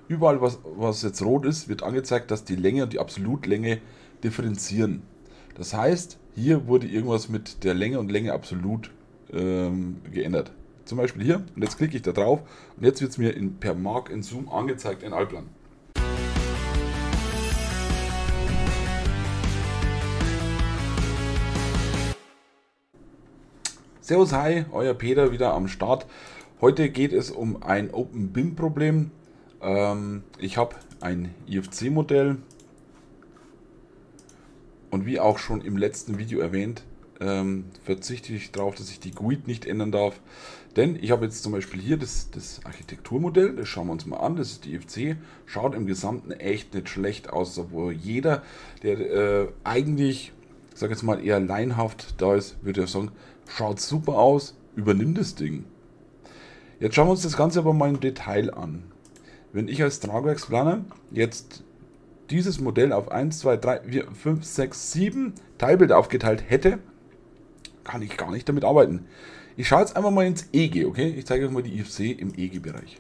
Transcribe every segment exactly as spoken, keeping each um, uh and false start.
Überall, was, was jetzt rot ist, wird angezeigt, dass die Länge und die Absolutlänge differenzieren. Das heißt, hier wurde irgendwas mit der Länge und Länge absolut ähm, geändert. Zum Beispiel hier, und jetzt klicke ich da drauf und jetzt wird es mir in, per Mark in Zoom angezeigt in Allplan. Servus, hi, euer Peter wieder am Start. Heute geht es um ein Open B I M-Problem. Ähm, ich habe ein I F C-Modell und wie auch schon im letzten Video erwähnt, ähm, verzichte ich darauf, dass ich die G U I D nicht ändern darf. Denn ich habe jetzt zum Beispiel hier das, das Architekturmodell, das schauen wir uns mal an, das ist die I F C, schaut im Gesamten echt nicht schlecht aus, obwohl jeder, der äh, eigentlich, ich sage jetzt mal eher laienhaft da ist, würde ja sagen, schaut super aus, übernimm das Ding. Jetzt schauen wir uns das Ganze aber mal im Detail an. Wenn ich als Tragwerksplaner jetzt dieses Modell auf eins, zwei, drei, vier, fünf, sechs, sieben Teilbilder aufgeteilt hätte, kann ich gar nicht damit arbeiten. Ich schaue jetzt einfach mal ins E G, okay? Ich zeige euch mal die I F C im E G-Bereich.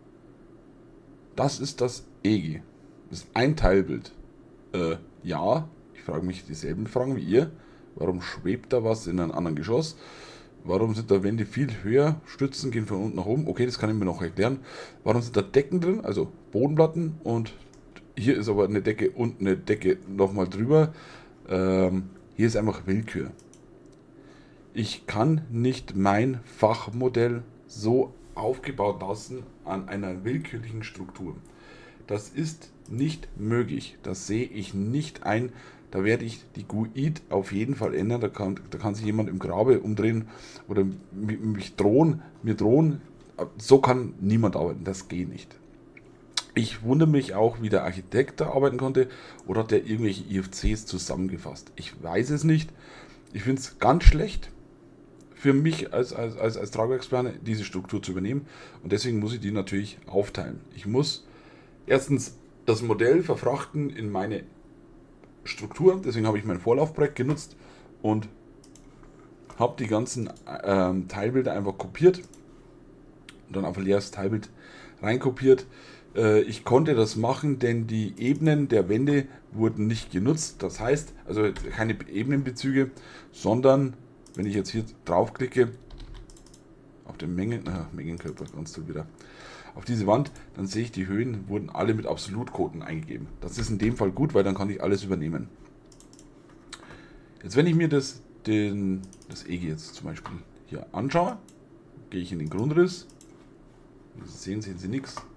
Das ist das E G. Das ist ein Teilbild. Äh, ja, ich frage mich dieselben Fragen wie ihr. Warum schwebt da was in einem anderen Geschoss? Warum sind da Wände viel höher? Stützen gehen von unten nach oben. Okay, das kann ich mir noch erklären. Warum sind da Decken drin? Also Bodenplatten. Und hier ist aber eine Decke und eine Decke nochmal drüber. Ähm, hier ist einfach Willkür. Ich kann nicht mein Fachmodell so aufgebaut lassen an einer willkürlichen Struktur. Das ist nicht möglich. Das sehe ich nicht ein. Da werde ich die G U I D auf jeden Fall ändern. Da kann, da kann sich jemand im Grabe umdrehen oder mich drohen, mir drohen. So kann niemand arbeiten. Das geht nicht. Ich wundere mich auch, wie der Architekt da arbeiten konnte oder hat der irgendwelche I F Cs zusammengefasst. Ich weiß es nicht. Ich finde es ganz schlecht für mich als, als, als, als Tragwerksplaner, diese Struktur zu übernehmen. Und deswegen muss ich die natürlich aufteilen. Ich muss erstens das Modell verfrachten in meine Struktur, deswegen habe ich mein Vorlaufprojekt genutzt und habe die ganzen ähm, Teilbilder einfach kopiert und dann auf ein leeres Teilbild reinkopiert. Äh, ich konnte das machen, denn die Ebenen der Wände wurden nicht genutzt. Das heißt, also keine Ebenenbezüge, sondern wenn ich jetzt hier draufklicke auf den Mengen, äh, Mengenkörper, ganz toll wieder. Auf diese Wand, dann sehe ich, die Höhen wurden alle mit Absolutquoten eingegeben. Das ist in dem Fall gut, weil dann kann ich alles übernehmen. Jetzt, wenn ich mir das, den, das E G jetzt zum Beispiel hier anschaue, gehe ich in den Grundriss. Wie Sie sehen, sehen Sie nichts. Dann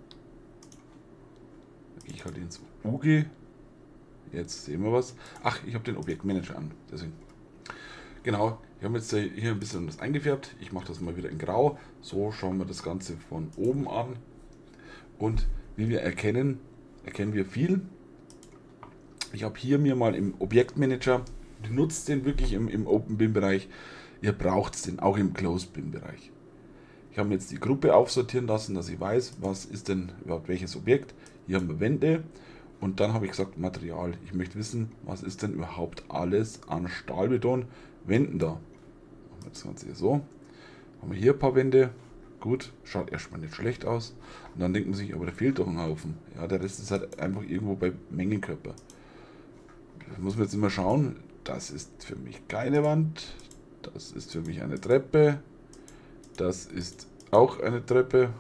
gehe ich halt ins U G. Jetzt sehen wir was. Ach, ich habe den Objektmanager an. Deswegen. Genau, wir haben jetzt hier ein bisschen das eingefärbt. Ich mache das mal wieder in Grau. So schauen wir das Ganze von oben an. Und wie wir erkennen, erkennen wir viel. Ich habe hier mir mal im Objektmanager, nutzt den wirklich im, im Open B I M-Bereich. Ihr braucht den auch im Closed B I M-Bereich. Ich habe mir jetzt die Gruppe aufsortieren lassen, dass ich weiß, was ist denn überhaupt welches Objekt. Hier haben wir Wände. Und dann habe ich gesagt, Material. Ich möchte wissen, was ist denn überhaupt alles an Stahlbeton Wänden da. Machen wir das Ganze hier so. Haben wir hier ein paar Wände. Gut, schaut erstmal nicht schlecht aus. Und dann denkt man sich, aber da fehlt doch ein Haufen. Ja, der Rest ist halt einfach irgendwo bei Mengenkörper. Da muss man jetzt immer schauen. Das ist für mich keine Wand. Das ist für mich eine Treppe. Das ist auch eine Treppe.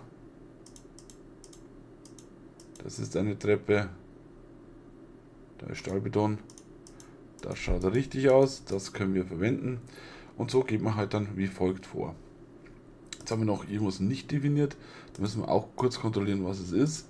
Das ist eine Treppe. Da ist Stahlbeton. Das schaut richtig aus. Das können wir verwenden. Und so geht man halt dann wie folgt vor. Jetzt haben wir noch irgendwas nicht definiert. Da müssen wir auch kurz kontrollieren, was es ist.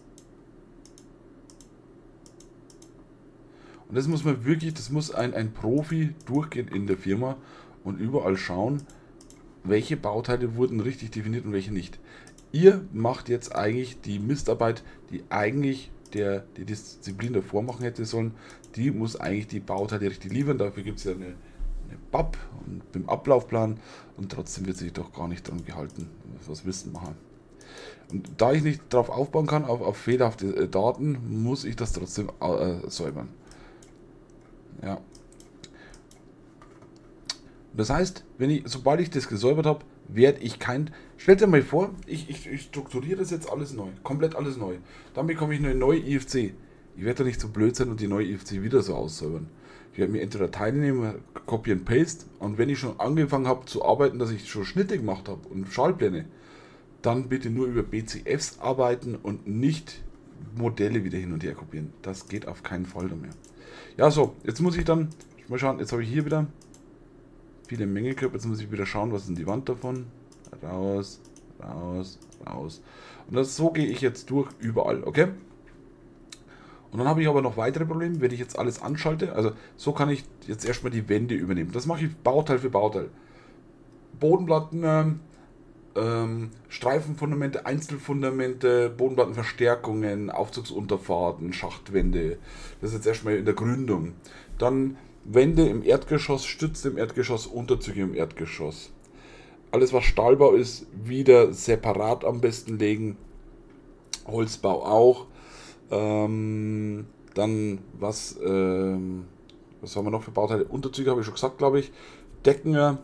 Und das muss man wirklich, das muss ein, ein Profi durchgehen in der Firma und überall schauen, welche Bauteile wurden richtig definiert und welche nicht. Ihr macht jetzt eigentlich die Mistarbeit, die eigentlich der die Disziplin davor machen hätte sollen. Die muss eigentlich die Bauteile richtig liefern. Dafür gibt es ja eine, eine B A P und beim Ablaufplan und trotzdem wird sich doch gar nicht daran gehalten, was Wissen machen. Und da ich nicht darauf aufbauen kann, auf, auf fehlerhafte Daten, muss ich das trotzdem äh, säubern. Ja. Das heißt, wenn ich, sobald ich das gesäubert habe, werde ich kein Stellt dir mal vor, ich, ich, ich strukturiere das jetzt alles neu, komplett alles neu. Dann bekomme ich eine neue I F C. Ich werde doch nicht so blöd sein und die neue I F C wieder so aussäubern. Ich werde mir entweder Teile nehmen, Copy and Paste, und wenn ich schon angefangen habe zu arbeiten, dass ich schon Schnitte gemacht habe und Schaltpläne, dann bitte nur über B C Fs arbeiten und nicht Modelle wieder hin und her kopieren. Das geht auf keinen Fall mehr. Ja, so, jetzt muss ich dann, mal schauen, jetzt habe ich hier wieder viele Menge gehabt, jetzt muss ich wieder schauen, was ist denn die Wand davon. Raus, raus, raus. Und das, so gehe ich jetzt durch überall, okay? Und dann habe ich aber noch weitere Probleme, wenn ich jetzt alles anschalte. Also so kann ich jetzt erstmal die Wände übernehmen. Das mache ich Bauteil für Bauteil. Bodenplatten, ähm, ähm, Streifenfundamente, Einzelfundamente, Bodenplattenverstärkungen, Aufzugsunterfahrten, Schachtwände. Das ist jetzt erstmal in der Gründung. Dann Wände im Erdgeschoss, Stütze im Erdgeschoss, Unterzüge im Erdgeschoss. Alles was Stahlbau ist, wieder separat am besten legen. Holzbau auch. Ähm, dann was, ähm, was haben wir noch für Bauteile? Unterzüge habe ich schon gesagt, glaube ich. Decken,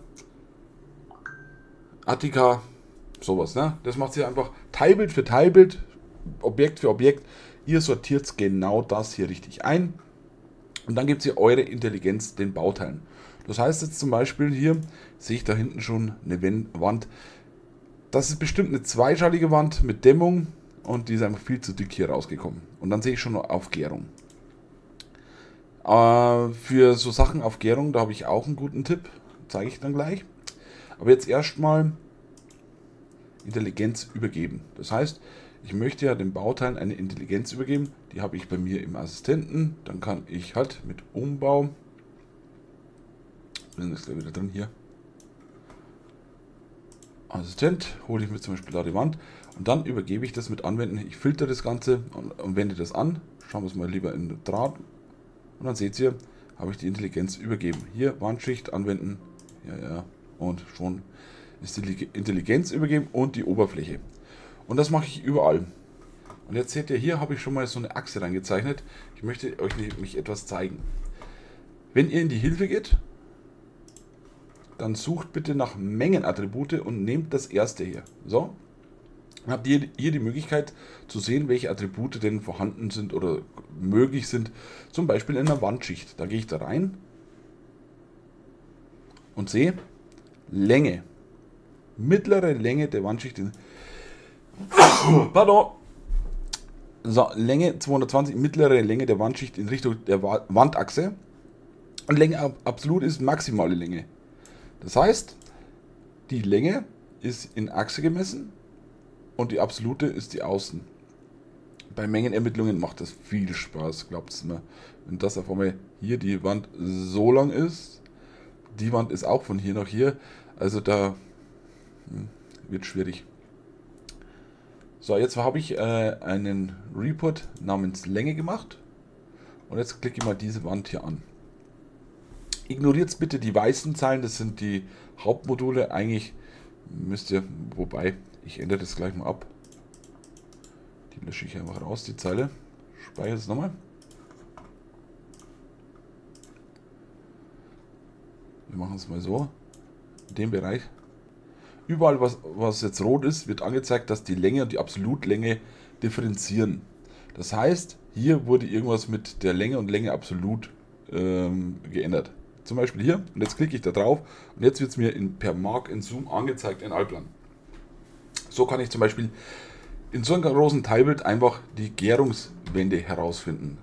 Attika, sowas, ne? Das macht sie einfach Teilbild für Teilbild, Objekt für Objekt. Ihr sortiert genau das hier richtig ein. Und dann gibt ihr eure Intelligenz den Bauteilen. Das heißt jetzt zum Beispiel hier, sehe ich da hinten schon eine Wand. Das ist bestimmt eine zweischaltige Wand mit Dämmung. Und die ist einfach viel zu dick hier rausgekommen. Und dann sehe ich schon noch Aufgärung. Äh, für so Sachen auf Gärung, da habe ich auch einen guten Tipp. Zeige ich dann gleich. Aber jetzt erstmal Intelligenz übergeben. Das heißt, ich möchte ja den Bauteilen eine Intelligenz übergeben. Die habe ich bei mir im Assistenten. Dann kann ich halt mit Umbau. Bin jetzt gleich wieder drin hier. Assistent, hole ich mir zum Beispiel da die Wand und dann übergebe ich das mit Anwenden. Ich filter das Ganze und, und wende das an. Schauen wir es mal lieber in den Draht. Und dann seht ihr, habe ich die Intelligenz übergeben. Hier Wandschicht anwenden. Ja, ja. Und schon ist die Intelligenz übergeben und die Oberfläche. Und das mache ich überall. Und jetzt seht ihr, hier habe ich schon mal so eine Achse reingezeichnet. Ich möchte euch nämlich etwas zeigen. Wenn ihr in die Hilfe geht, dann sucht bitte nach Mengenattribute und nehmt das erste hier. So, dann habt ihr hier die Möglichkeit zu sehen, welche Attribute denn vorhanden sind oder möglich sind. Zum Beispiel in einer Wandschicht. Da gehe ich da rein und sehe Länge. Mittlere Länge der Wandschicht. In Pardon. So, Länge zweihundertzwanzig, mittlere Länge der Wandschicht in Richtung der Wandachse. Und Länge absolut ist maximale Länge. Das heißt, die Länge ist in Achse gemessen und die absolute ist die Außen. Bei Mengenermittlungen macht das viel Spaß, glaubt es mir. Wenn das auf einmal hier die Wand so lang ist, die Wand ist auch von hier nach hier, also da hm, wird schwierig. So, jetzt habe ich äh, einen Report namens Länge gemacht und jetzt klicke ich mal diese Wand hier an. Ignoriert bitte die weißen Zeilen, das sind die Hauptmodule. Eigentlich müsst ihr, wobei, ich ändere das gleich mal ab. Die lösche ich einfach raus, die Zeile. Speichere es nochmal. Wir machen es mal so. In dem Bereich. Überall, was, was jetzt rot ist, wird angezeigt, dass die Länge und die Absolutlänge differenzieren. Das heißt, hier wurde irgendwas mit der Länge und Länge absolut ähm, geändert. Zum Beispiel hier, und jetzt klicke ich da drauf und jetzt wird es mir in, per Mark in Zoom angezeigt in Allplan. So kann ich zum Beispiel in so einem großen Teilbild einfach die Gärungswände herausfinden.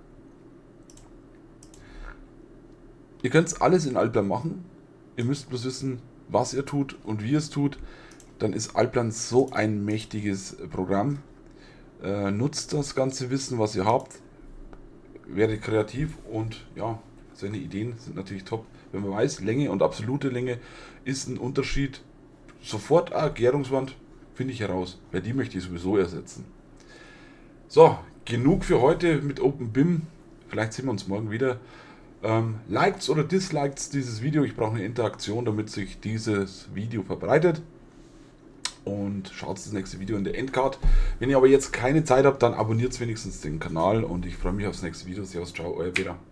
Ihr könnt alles in Allplan machen, ihr müsst bloß wissen, was ihr tut und wie ihr es tut. Dann ist Allplan so ein mächtiges Programm. Äh, nutzt das ganze Wissen, was ihr habt, werdet kreativ und ja, seine Ideen sind natürlich top. Wenn man weiß, Länge und absolute Länge ist ein Unterschied. Sofort, ah, Gärungswand, finde ich heraus. Weil die möchte ich sowieso ersetzen. So, genug für heute mit OpenBIM. Vielleicht sehen wir uns morgen wieder. Ähm, liked oder disliked dieses Video. Ich brauche eine Interaktion, damit sich dieses Video verbreitet. Und schaut das nächste Video in der Endcard. Wenn ihr aber jetzt keine Zeit habt, dann abonniert wenigstens den Kanal. Und ich freue mich aufs nächste Video. Servus, ciao, euer Peter.